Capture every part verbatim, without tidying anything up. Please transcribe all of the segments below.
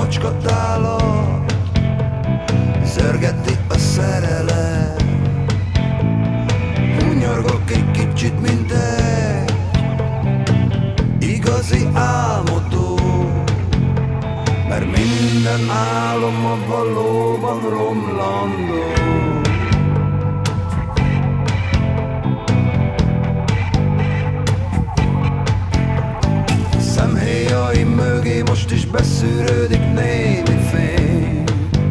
macskatálat, zörgeti a szerelem. Hunyorgok egy kicsit, mint egy igazi álmodó, mert minden álom a valóban romlandó. Szemhéjaim mögé most is beszűrődik némi fény,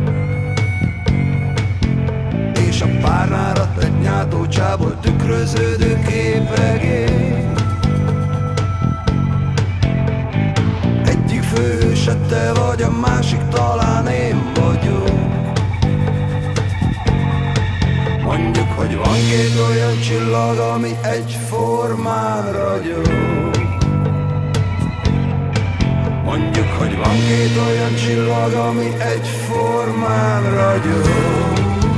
és a párnára tett nyátócsából tükröződő képregény. Egyik főhőse te vagy, a másik talán én vagyok. Mondjuk, hogy van két olyan csillag, ami egyformán ragyog. Mondjuk, hogy van két olyan csillag, ami egyformán ragyog.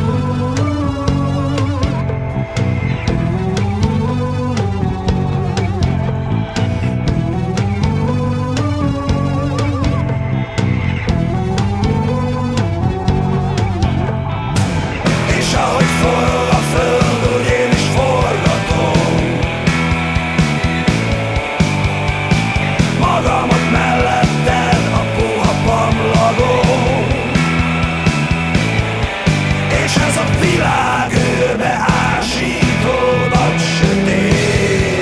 És ahogy forog a föld, úgy én is forgatom magamat melletted a puha pamlagon. És ez a világ őrbe ásítódott sötét,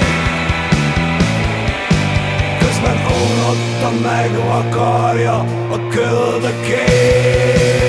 közben ónotta megvakarja a köldökét.